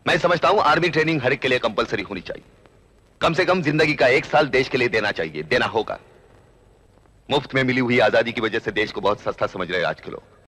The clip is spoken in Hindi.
मैं समझता हूं आर्मी ट्रेनिंग हर एक के लिए कंपलसरी होनी चाहिए। कम से कम जिंदगी का 1 साल देश के लिए देना चाहिए, देना होगा। मुफ्त में मिली हुई आजादी की वजह से देश को बहुत सस्ता समझ रहे हैं आज के लोग।